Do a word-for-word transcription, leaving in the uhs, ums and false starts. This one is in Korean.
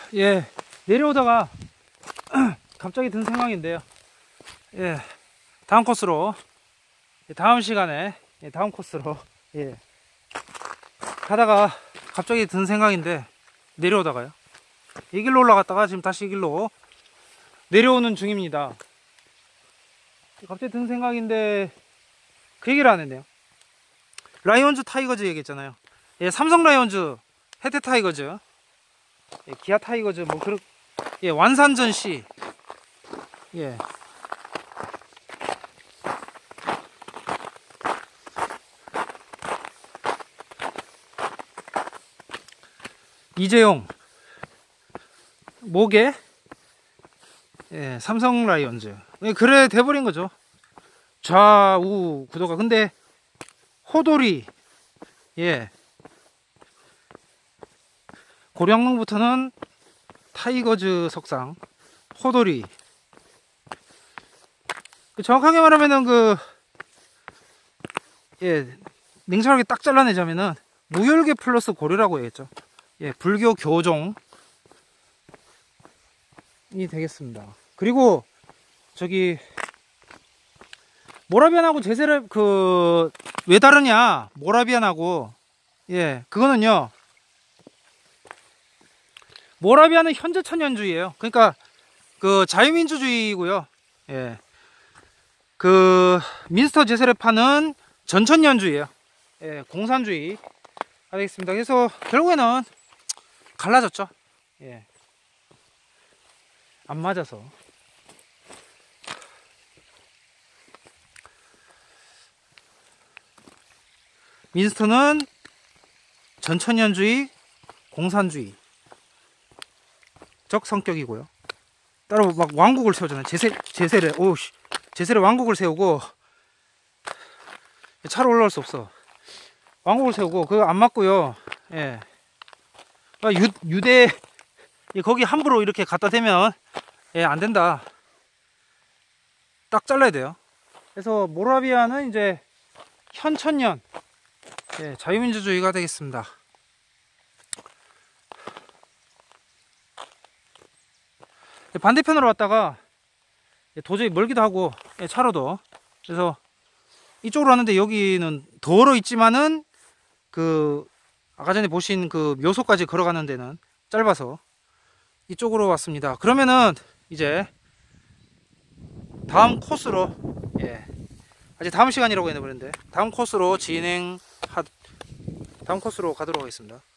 예, 내려오다가 갑자기 든 생각인데요. 예, 다음 코스로, 다음 시간에, 예, 다음 코스로, 예, 가다가 갑자기 든 생각인데, 내려오다가요. 이 길로 올라갔다가 지금 다시 이 길로 내려오는 중입니다. 갑자기 든 생각인데, 그 얘기를 안 했네요. 라이온즈 타이거즈 얘기했잖아요. 예, 삼성 라이온즈, 해태 타이거즈, 예, 기아 타이거즈, 뭐, 그렇, 예, 완산전 시, 예. 이재용, 목에, 예, 삼성 라이온즈. 예, 그래, 돼버린 거죠. 좌우 구도가. 근데, 호돌이, 예. 고량릉부터는 타이거즈 석상, 호돌이. 정확하게 말하면은 그, 예, 냉철하게 딱 잘라내자면은 무혈계 플러스 고려라고 해야겠죠. 예, 불교 교종이 되겠습니다. 그리고 저기 모라비안하고 제세를 그 왜 다르냐? 모라비안하고, 예, 그거는요. 모라비안은 현재 천년주의예요. 그러니까 그 자유민주주의고요. 예. 그 민스터 제세례파는 전천년주의예요. 예, 공산주의 하겠습니다. 그래서 결국에는 갈라졌죠. 예. 안 맞아서. 민스터는 전천년주의, 공산주의 적 성격이고요. 따로 막 왕국을 세우잖아요. 제세, 제세를, 오우씨, 제세를 왕국을 세우고, 차로 올라올 수 없어. 왕국을 세우고, 그거 안 맞고요. 예. 유, 유대, 거기 함부로 이렇게 갖다 대면, 예, 안 된다. 딱 잘라야 돼요. 그래서 모라비아는 이제 현천년, 예, 자유민주주의가 되겠습니다. 반대편으로 왔다가 도저히 멀기도 하고, 차로도. 그래서 이쪽으로 왔는데 여기는 더러 있지만은 그 아까 전에 보신 그 묘소까지 걸어가는 데는 짧아서 이쪽으로 왔습니다. 그러면은 이제 다음 코스로, 예, 아직 다음 시간이라고 해버렸는데 다음 코스로 진행 하 다음 코스로 가도록 하겠습니다.